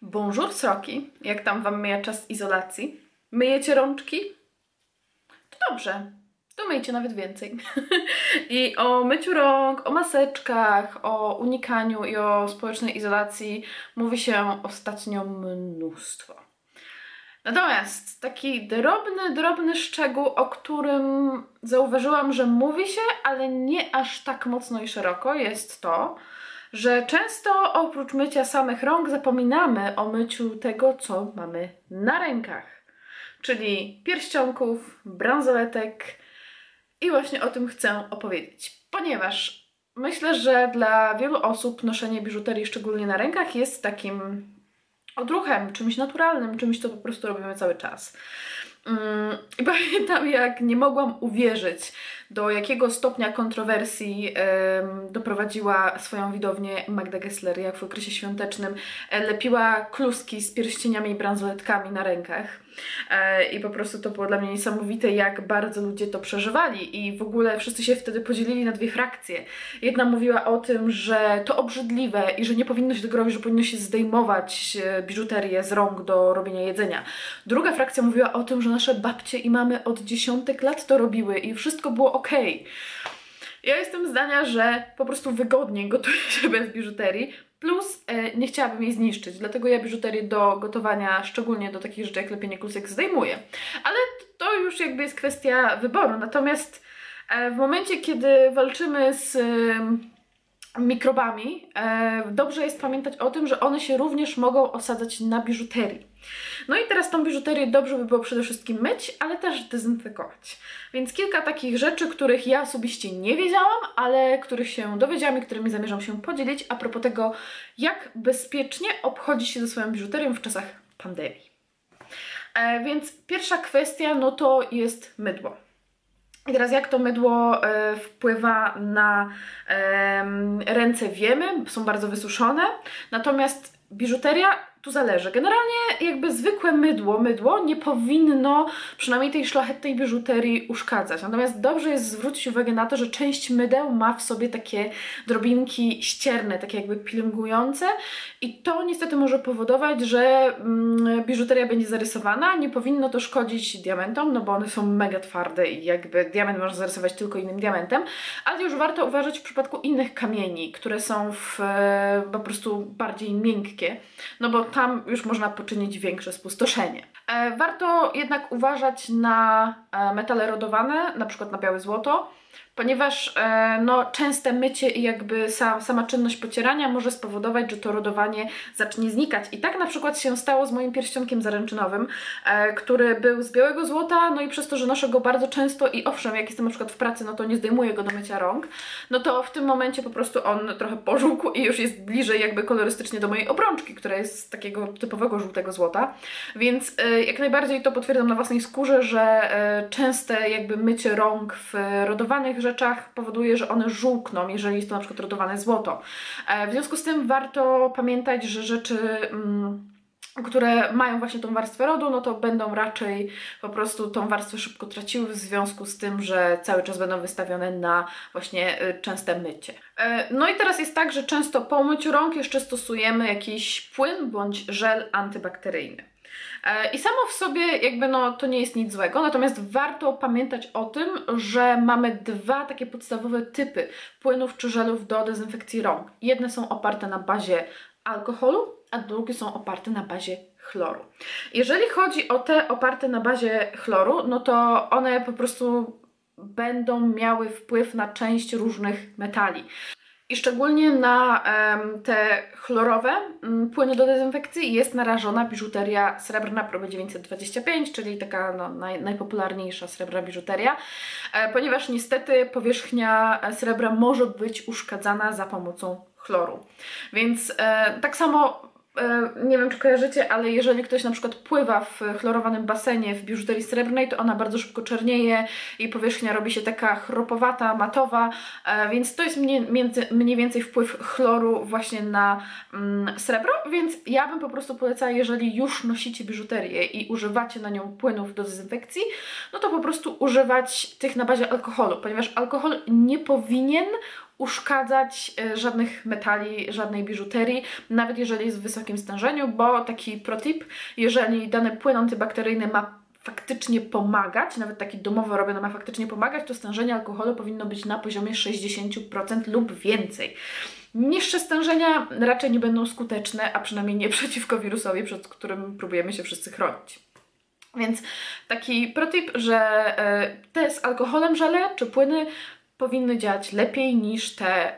Bonjour sroki, jak tam wam mija czas izolacji? Myjecie rączki? To dobrze, to myjcie nawet więcej. I o myciu rąk, o maseczkach, o unikaniu i o społecznej izolacji mówi się ostatnio mnóstwo. Natomiast taki drobny szczegół, o którym zauważyłam, że mówi się, ale nie aż tak mocno i szeroko, jest to, że często oprócz mycia samych rąk zapominamy o myciu tego, co mamy na rękach. Czyli pierścionków, bransoletek i właśnie o tym chcę opowiedzieć. Ponieważ myślę, że dla wielu osób noszenie biżuterii, szczególnie na rękach, jest takim odruchem, czymś naturalnym, czymś, co po prostu robimy cały czas. I pamiętam, jak nie mogłam uwierzyć, do jakiego stopnia kontrowersji doprowadziła swoją widownię Magda Gessler, jak w okresie świątecznym lepiła kluski z pierścieniami i bransoletkami na rękach. I po prostu to było dla mnie niesamowite, jak bardzo ludzie to przeżywali i w ogóle wszyscy się wtedy podzielili na dwie frakcje. Jedna mówiła o tym, że to obrzydliwe i że nie powinno się tego robić, że powinno się zdejmować biżuterię z rąk do robienia jedzenia. Druga frakcja mówiła o tym, że nasze babcie i mamy od dziesiątek lat to robiły i wszystko było okej. Ja jestem zdania, że po prostu wygodniej gotuje się bez biżuterii, plus nie chciałabym jej zniszczyć, dlatego ja biżuterię do gotowania, szczególnie do takich rzeczy jak lepienie klusek, zdejmuję. Ale to już jakby jest kwestia wyboru, natomiast w momencie, kiedy walczymy z mikrobami, dobrze jest pamiętać o tym, że one się również mogą osadzać na biżuterii. No i teraz tą biżuterię dobrze by było przede wszystkim myć, ale też dezynfekować. Więc kilka takich rzeczy, których ja osobiście nie wiedziałam, ale których się dowiedziałam i którymi zamierzam się podzielić a propos tego, jak bezpiecznie obchodzić się ze swoją biżuterią w czasach pandemii. Więc pierwsza kwestia, no to jest mydło. I teraz jak to mydło wpływa na ręce wiemy, są bardzo wysuszone, natomiast biżuteria tu zależy. Generalnie jakby zwykłe mydło nie powinno przynajmniej tej szlachetnej biżuterii uszkadzać. Natomiast dobrze jest zwrócić uwagę na to, że część mydeł ma w sobie takie drobinki ścierne, takie jakby pielęgnujące i to niestety może powodować, że biżuteria będzie zarysowana. Nie powinno to szkodzić diamentom, no bo one są mega twarde i jakby diament można zarysować tylko innym diamentem, ale już warto uważać w przypadku innych kamieni, które są po prostu bardziej miękkie, no bo tam już można poczynić większe spustoszenie. Warto jednak uważać na metale rodowane, na przykład na białe złoto, ponieważ no, częste mycie i jakby sama czynność pocierania może spowodować, że to rodowanie zacznie znikać. I tak na przykład się stało z moim pierścionkiem zaręczynowym, który był z białego złota, no i przez to, że noszę go bardzo często i owszem, jak jestem na przykład w pracy, no to nie zdejmuję go do mycia rąk, no to w tym momencie po prostu on trochę pożółkł i już jest bliżej jakby kolorystycznie do mojej obrączki, która jest z takiego typowego żółtego złota. Więc jak najbardziej to potwierdzam na własnej skórze, że częste jakby mycie rąk w rodowanych rzeczach powoduje, że one żółkną, jeżeli jest to na przykład rodowane złoto. W związku z tym warto pamiętać, że rzeczy, które mają właśnie tą warstwę rodu, no to będą raczej po prostu tą warstwę szybko traciły w związku z tym, że cały czas będą wystawione na właśnie częste mycie. No i teraz jest tak, że często po myciu rąk jeszcze stosujemy jakiś płyn bądź żel antybakteryjny. I samo w sobie jakby no to nie jest nic złego, natomiast warto pamiętać o tym, że mamy dwa takie podstawowe typy płynów czy żelów do dezynfekcji rąk. Jedne są oparte na bazie alkoholu, a drugie są oparte na bazie chloru. Jeżeli chodzi o te oparte na bazie chloru, no to one po prostu będą miały wpływ na część różnych metali. I szczególnie na te chlorowe płyny do dezynfekcji jest narażona biżuteria srebrna próby 925, czyli taka no, najpopularniejsza srebrna biżuteria, ponieważ niestety powierzchnia srebra może być uszkadzana za pomocą chloru. Więc tak samo nie wiem, czy kojarzycie, ale jeżeli ktoś na przykład pływa w chlorowanym basenie w biżuterii srebrnej, to ona bardzo szybko czernieje i powierzchnia robi się taka chropowata, matowa, więc to jest mniej więcej wpływ chloru właśnie na srebro, więc ja bym po prostu polecała, jeżeli już nosicie biżuterię i używacie na nią płynów do dezynfekcji, no to po prostu używać tych na bazie alkoholu, ponieważ alkohol nie powinien uszkadzać żadnych metali, żadnej biżuterii, nawet jeżeli jest w wysokim stężeniu, bo taki protip, jeżeli dany płyn antybakteryjny ma faktycznie pomagać, nawet taki domowo robiony ma faktycznie pomagać, to stężenie alkoholu powinno być na poziomie 60% lub więcej. Niższe stężenia raczej nie będą skuteczne, a przynajmniej nie przeciwko wirusowi, przed którym próbujemy się wszyscy chronić. Więc taki protip, że te z alkoholem żele czy płyny powinny działać lepiej niż te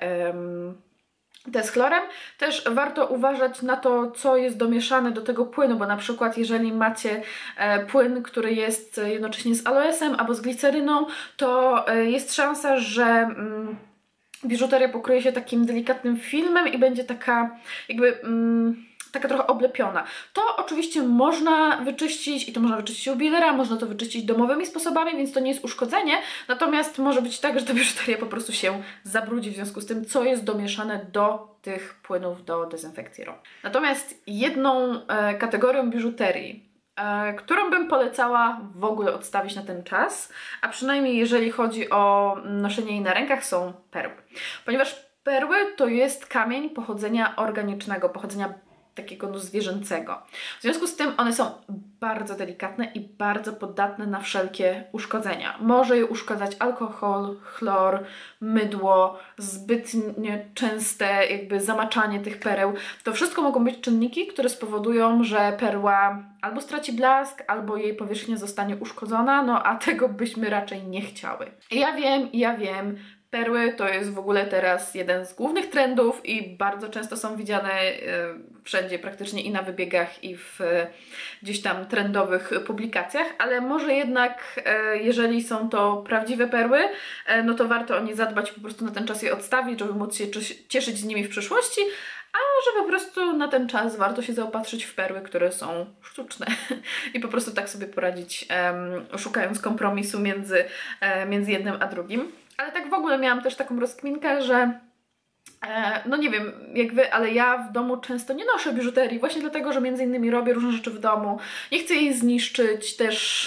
z chlorem. Też warto uważać na to, co jest domieszane do tego płynu, bo na przykład jeżeli macie płyn, który jest jednocześnie z aloesem albo z gliceryną, to jest szansa, że biżuteria pokryje się takim delikatnym filmem i będzie taka jakby taka trochę oblepiona. To oczywiście można wyczyścić i to można wyczyścić u jubilera, można to wyczyścić domowymi sposobami, więc to nie jest uszkodzenie, natomiast może być tak, że ta biżuteria po prostu się zabrudzi w związku z tym, co jest domieszane do tych płynów do dezynfekcji rąk. Natomiast jedną kategorią biżuterii, którą bym polecała w ogóle odstawić na ten czas, a przynajmniej jeżeli chodzi o noszenie jej na rękach, są perły. Ponieważ perły to jest kamień pochodzenia organicznego, pochodzenia takiego zwierzęcego. W związku z tym one są bardzo delikatne i bardzo podatne na wszelkie uszkodzenia. Może je uszkadzać alkohol, chlor, mydło, zbytnie częste jakby zamaczanie tych pereł. To wszystko mogą być czynniki, które spowodują, że perła albo straci blask, albo jej powierzchnia zostanie uszkodzona, no a tego byśmy raczej nie chciały. Ja wiem, perły to jest w ogóle teraz jeden z głównych trendów i bardzo często są widziane wszędzie praktycznie i na wybiegach i w gdzieś tam trendowych publikacjach, ale może jednak jeżeli są to prawdziwe perły, no to warto o nie zadbać, po prostu na ten czas je odstawić, żeby móc się cieszyć z nimi w przyszłości, a może po prostu na ten czas warto się zaopatrzyć w perły, które są sztuczne i po prostu tak sobie poradzić, szukając kompromisu między jednym a drugim. Ale tak w ogóle miałam też taką rozkminkę, że no nie wiem jak wy, ale ja w domu często nie noszę biżuterii, właśnie dlatego, że między innymi robię różne rzeczy w domu, nie chcę jej zniszczyć, też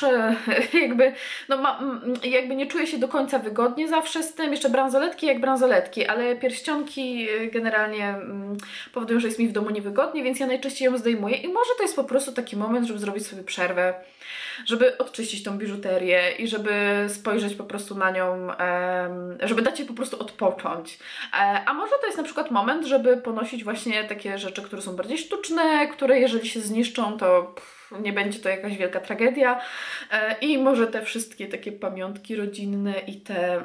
jakby nie czuję się do końca wygodnie zawsze z tym, jeszcze bransoletki jak bransoletki, ale pierścionki generalnie powodują, że jest mi w domu niewygodnie, więc ja najczęściej ją zdejmuję i może to jest po prostu taki moment, żeby zrobić sobie przerwę, żeby odczyścić tą biżuterię i żeby spojrzeć po prostu na nią, żeby dać jej po prostu odpocząć. A może to jest na przykład moment, żeby ponosić właśnie takie rzeczy, które są bardziej sztuczne, które jeżeli się zniszczą, to nie będzie to jakaś wielka tragedia. I może te wszystkie takie pamiątki rodzinne i te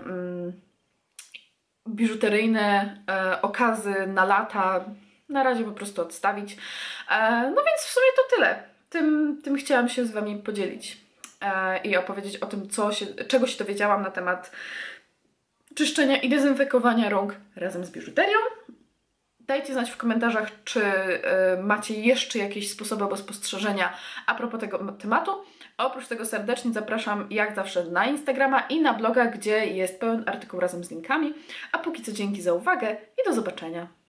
biżuteryjne okazy na lata na razie po prostu odstawić. No więc w sumie to tyle. Tym chciałam się z Wami podzielić i opowiedzieć o tym, czego się dowiedziałam na temat czyszczenia i dezynfekowania rąk razem z biżuterią. Dajcie znać w komentarzach, czy macie jeszcze jakieś sposoby albo spostrzeżenia a propos tego tematu. Oprócz tego serdecznie zapraszam jak zawsze na Instagrama i na bloga, gdzie jest pełen artykuł razem z linkami. A póki co dzięki za uwagę i do zobaczenia.